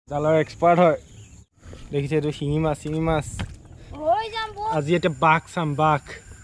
জালৰ এক্সপাৰ্ট হয় দেখিছে এইটো শিঙি মাছ আজি এটা বাঘ চাম বাঘ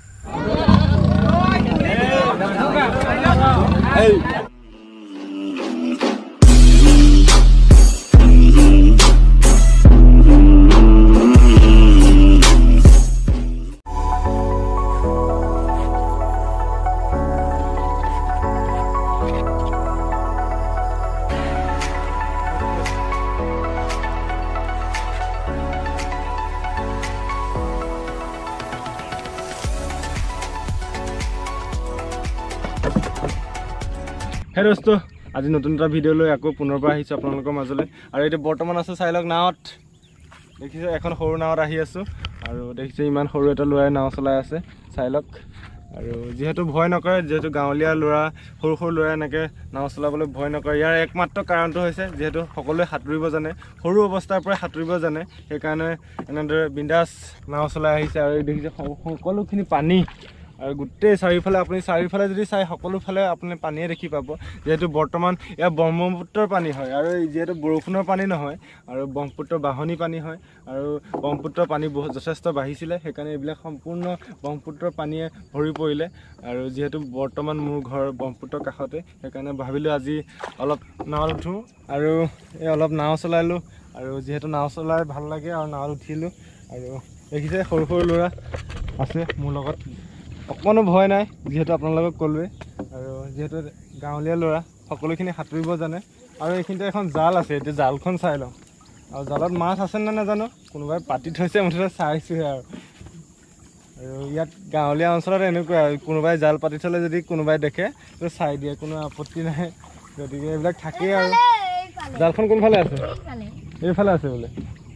হে দোস্ত আজি নতুন এটা ভিডিও লৈ আকৌ পুনৰবাৰ আহিছো আপোনালোকৰ মাজলৈ আৰু এটা বৰ্তমান আছে চাইলক নাওত দেখিছে এখন সৰু নাওত আহি আছো আৰু দেখিছে ইমান সৰু এটা লৰাই নাও চলাই আছে চাইলক আৰু যেহেতু ভয় নকৰে যেহেতু গাঁৱলীয়া লৰা সৰু সৰু লৰা এনেকে নাও চলাবলৈ ভয় নকৰে ইয়াৰ একমাত্ৰ কাৰণটো হৈছে যেহেতু সকলোৱে সাঁতুৰিব জানে সৰু অৱস্থাৰ পৰা সাঁতুৰিব জানে সেইকাৰণে এনেদৰে বিন্দাস নাও চলাই আহিছে আৰু দেখিছে সকলোখিনি পানী আৰু গোটেই চাৰিওফালে আপুনি চাৰিওফালে যদি চাই সকলোফালে আপুনি পানীয়ে দেখি পাব যেহেতু বৰ্তমান এয়া ব্ৰহ্মপুত্ৰৰ পানী হয় আৰু যেহেতু বৰষুণৰ পানী নহয় আৰু ব্ৰহ্মপুত্ৰৰ বাহনী পানী হয় আৰু ব্ৰহ্মপুত্ৰৰ পানী বহুত যথেষ্ট বাঢ়িছিলে সেইকাৰণে এইবিলাক সম্পূৰ্ণ ব্ৰহ্মপুত্ৰৰ পানীয়ে ভৰি পৰিলে আৰু যেহেতু বৰ্তমান মোৰ ঘৰ ব্ৰহ্মপুত্ৰৰ কাষতে সেইকাৰণে ভাবিলোঁ আজি অলপ নাৱত উঠোঁ আৰু এই অলপ নাও চলালোঁ আৰু যিহেতু নাও চলাই ভাল লাগে আৰু নাৱত উঠিলোঁ আৰু দেখিছে সৰু সৰু ল'ৰা আছে মোৰ লগত অকণো ভয় নাই যেহেতু আপোনালোকক ক'লোৱে আৰু যেহেতু গাঁৱলীয়া ল'ৰা সকলোখিনি সাঁতুৰিব জানে আৰু এইখিনিতে এখন জাল আছে এতিয়া জালখন চাই লওঁ আৰু জালত মাছ আছে নে নাজানো কোনোবাই পাতি থৈছে মুঠতে চাইছোহে আৰু ইয়াত গাঁৱলীয়া অঞ্চলত এনেকুৱা কোনোবাই জাল পাতি থ'লে যদি কোনোবাই দেখে তো চাই দিয়ে কোনো আপত্তি নাই গতিকে এইবিলাক থাকেই আৰু জালখন কোনফালে আছে এইফালে আছে বোলে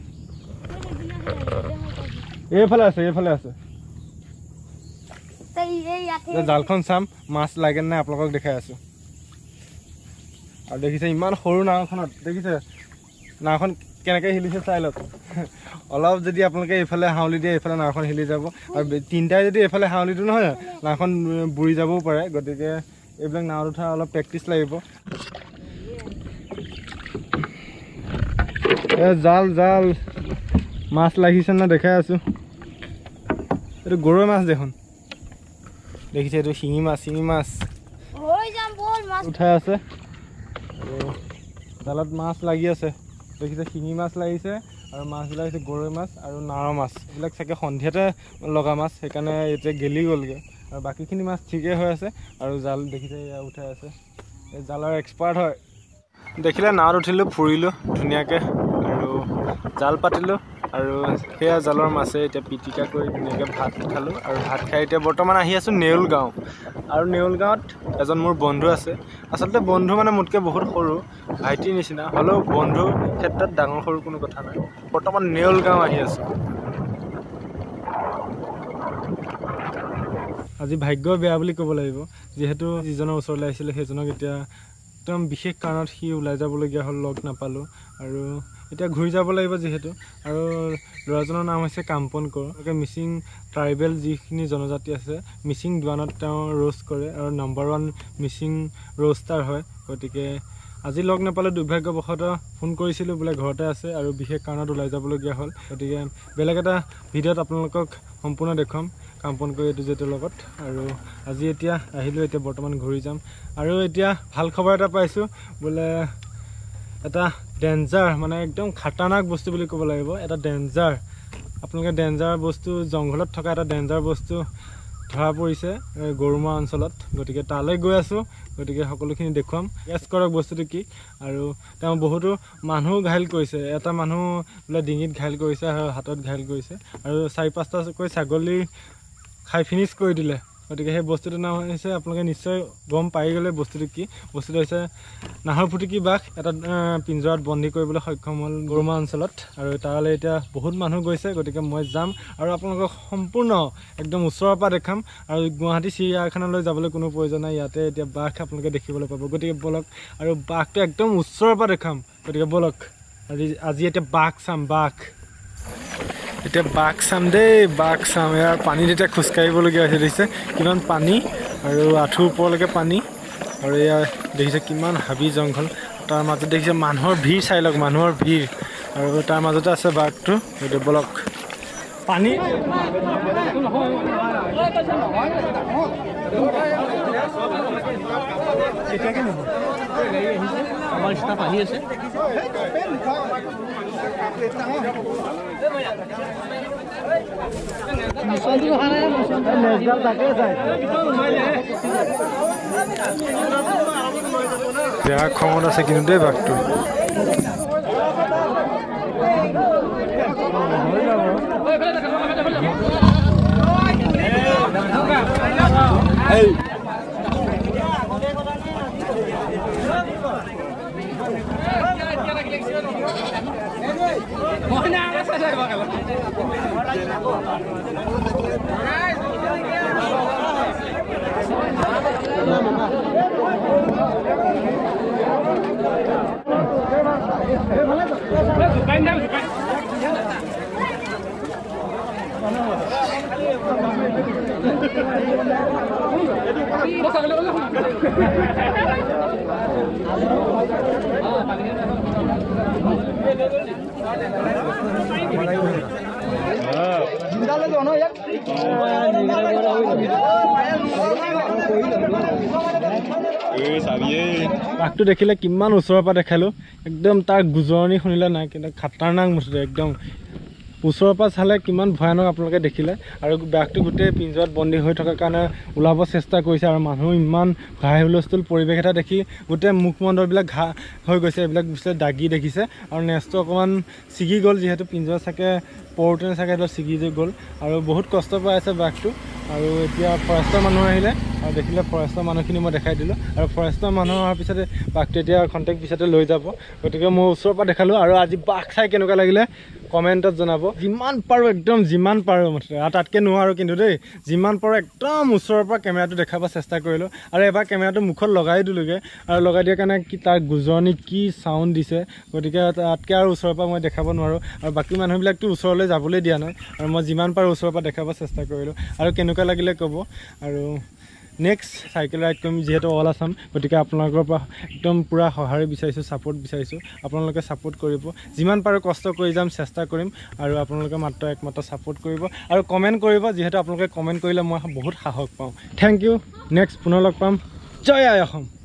এইফালে আছে জালখন চাম মাছ লাগে নাই আপোনালোকক দেখাই আছো আৰু দেখিছে ইমান সৰু নাওখনত দেখিছে নাওখন কেনেকৈ হিলিছে চাই লওক অলপ যদি আপোনালোকে এইফালে হাউলি দিয়ে এইফালে নাওখন হিলি যাব আৰু তিনিটাই যদি এইফালে হাউলি দিওঁ নহয় নাওখন বুৰি যাবও পাৰে গতিকে এইবিলাক নাৱত উঠা অলপ প্ৰেক্টিচ লাগিব জাল মাছ লাগিছে না দেখাই আছো এইটো গৰৈ মাছ দেখোন দেখিছে এইটো শিঙি মাছ উঠাই আছে জালত মাছ লাগি আছে দেখিছে শিঙি মাছ লাগিছে আৰু মাছবিলাক হৈছে গৰৈ মাছ আৰু নাৰ মাছ এইবিলাক চাগে সন্ধিয়াতে লগা মাছ সেইকাৰণে এতিয়া গেলি গ'লগৈ আৰু বাকীখিনি মাছ ঠিকেই হৈ আছে আৰু জাল দেখিছে এয়া উঠাই আছে এই জালৰ এক্সপাৰ্ট হয় দেখিলে নাৱত উঠিলোঁ ফুৰিলোঁ ধুনীয়াকৈ আৰু জাল পাতিলোঁ আৰু সেয়া জালৰ মাছে এতিয়া পিটিকা কৰি ধুনীয়াকৈ ভাত খালোঁ আৰু ভাত খাই এতিয়া বৰ্তমান আহি আছোঁ নেউল গাঁও আৰু নেউল গাঁৱত এজন মোৰ বন্ধু আছে আচলতে বন্ধু মানে মোতকৈ বহুত সৰু ভাইটিৰ নিচিনা হ'লেও বন্ধুৰ ক্ষেত্ৰত ডাঙৰ সৰু কোনো কথা নাই বৰ্তমান নেউল গাঁও আহি আছোঁ আজি ভাগ্য বেয়া বুলি ক'ব লাগিব যিহেতু যিজনৰ ওচৰলৈ আহিছিলে সেইজনক এতিয়া একদম বিশেষ কাৰণত সি ওলাই যাবলগীয়া হ'ল লগ নাপালোঁ আৰু এতিয়া ঘূৰি যাব লাগিব যিহেতু আৰু ল'ৰাজনৰ নাম হৈছে কাম্পন কোঁৱৰ মিচিং ট্ৰাইবেল যিখিনি জনজাতি আছে মিচিং দোৱানত তেওঁ ৰোষ্ট কৰে আৰু নম্বৰ 1 মিচিং ৰোষ্টাৰ হয় গতিকে আজি লগ নাপালে দুৰ্ভাগ্যবশতঃ ফোন কৰিছিলোঁ বোলে ঘৰতে আছে আৰু বিশেষ কাৰণত ওলাই যাবলগীয়া হ'ল গতিকে বেলেগ এটা ভিডিঅ'ত আপোনালোকক সম্পূৰ্ণ দেখুৱাম কাম্পন কোঁৱৰ এইটো যিটোৰ লগত আৰু আজি এতিয়া আহিলোঁ এতিয়া বৰ্তমান ঘূৰি যাম আৰু এতিয়া ভাল খবৰ এটা পাইছোঁ বোলে এটা ডেঞ্জাৰ মানে একদম খাটাৰনাক বস্তু বুলি ক'ব লাগিব এটা ডেঞ্জাৰ আপোনালোকে ডেঞ্জাৰ বস্তু জংঘলত থকা এটা ডেঞ্জাৰ বস্তু ধৰা পৰিছে গৰুমা অঞ্চলত গতিকে তালৈ গৈ আছোঁ গতিকে সকলোখিনি দেখুৱাম গেছ কৰক বস্তুটো কি আৰু তেওঁ বহুতো মানুহ ঘাইল কৰিছে এটা মানুহ বোলে ডিঙিত ঘাইল কৰিছে আৰু হাতত ঘাইল কৰিছে আৰু 4-5টাকৈ ছাগলী খাই ফিনিছ কৰি দিলে গতিকে সেই বস্তুটোৰ নাম হৈছে আপোনালোকে নিশ্চয় গম পাই গ'লে বস্তুটো কি বস্তুটো হৈছে নাহৰ ফুটুকী বাঘ এটা পিঞ্জৰাত বন্দী কৰিবলৈ সক্ষম হ'ল গৰুমা অঞ্চলত আৰু তালৈ এতিয়া বহুত মানুহ গৈছে গতিকে মই যাম আৰু আপোনালোকক সম্পূৰ্ণ একদম ওচৰৰ পৰা দেখাম আৰু গুৱাহাটী চিৰিয়াখানালৈ যাবলৈ কোনো প্ৰয়োজন নাই ইয়াতে এতিয়া বাঘ আপোনালোকে দেখিবলৈ পাব গতিকে বলক আৰু বাঘটো একদম ওচৰৰ পৰা দেখাম গতিকে বলক আজি এতিয়া বাঘ চাম বাঘ এতিয়া বাঘ চাম দেই বাঘ চাম ইয়াৰ পানীত এতিয়া খোজকাঢ়িবলগীয়া হৈছে দেখিছে কিমান পানী আৰু আঁঠুৰ ওপৰলৈকে পানী আৰু এয়া দেখিছে কিমান হাবি জংঘল তাৰ মাজত দেখিছে মানুহৰ ভিৰ চাই লওক মানুহৰ ভিৰ আৰু তাৰ মাজতে আছে বাঘটো এইটো বলক পানী আমাৰ ষ্টাফ আহি আছে বেয়া খঙত আছে কিন্তু দেই বাঘটো বাঘটো দেখিলে কিমান ওচৰৰ পৰা দেখালো একদম তাৰ গুজৰণি শুনিলে নাই কিন্তু খাটাৰনাক মুঠতে একদম ওচৰৰ পৰা চালে কিমান ভয়ানক আপোনালোকে দেখিলে আৰু বাঘটো গোটেই পিঞ্জৰাত বন্দী হৈ থকাৰ কাৰণে ওলাব চেষ্টা কৰিছে আৰু মানুহ ইমান হাই হুলস্থুল পৰিৱেশ এটা দেখি গোটেই মুখমণ্ডলবিলাক ঘাঁ হৈ গৈছে এইবিলাক বস্তু দাগি দেখিছে আৰু নেচটো অকণমান ছিগি গ'ল যিহেতু পিঞ্জৰা চাগে পৰোঁতে চাগে এইটো ছিগি গ'ল আৰু বহুত কষ্ট পাই আছে বাঘটো আৰু এতিয়া ফৰেষ্টৰ মানুহ আহিলে আৰু দেখিলে ফৰেষ্টৰ মানুহখিনি মই দেখাই দিলোঁ আৰু ফৰেষ্টৰ মানুহ অহাৰ পিছতে বাঘটো এতিয়া কণ্টেক্ট পিছতে লৈ যাব গতিকে মই ওচৰৰ পৰা দেখালোঁ আৰু আজি বাঘ চাই কেনেকুৱা লাগিলে কমেণ্টত জনাব যিমান পাৰোঁ একদম যিমান পাৰোঁ মুঠতে আৰু তাতকৈ নোৱাৰোঁ কিন্তু দেই যিমান পাৰোঁ একদম ওচৰৰ পৰা কেমেৰাটো দেখাব চেষ্টা কৰিলোঁ আৰু এবাৰ কেমেৰাটো মুখত লগাই দিলোঁগৈ আৰু লগাই দিয়াৰ কাৰণে কি তাৰ গুজৰণি কি চাউণ্ড দিছে গতিকে তাতকৈ আৰু ওচৰৰ পৰা মই দেখাব নোৱাৰোঁ আৰু বাকী মানুহবিলাকতো ওচৰলৈ যাবলৈ দিয়া নাই আৰু মই যিমান পাৰোঁ ওচৰৰ পৰা দেখাব চেষ্টা কৰিলোঁ আৰু কেনেকুৱা লাগিলে ক'ব আৰু নেক্সট চাইকেল ৰাইড কৰিম যিহেতু অল আছাম গতিকে আপোনালোকৰ পৰা একদম পূৰা সঁহাৰি বিচাৰিছোঁ ছাপোৰ্ট বিচাৰিছোঁ আপোনালোকে ছাপোৰ্ট কৰিব যিমান পাৰোঁ কষ্ট কৰি যাম চেষ্টা কৰিম আৰু আপোনালোকে একমাত্ৰ ছাপোৰ্ট কৰিব আৰু কমেণ্ট কৰিব যিহেতু আপোনালোকে কমেণ্ট কৰিলে মই বহুত সাহস পাওঁ থেংক ইউ নেক্সট পুনৰ লগ পাম জয় আই অসম।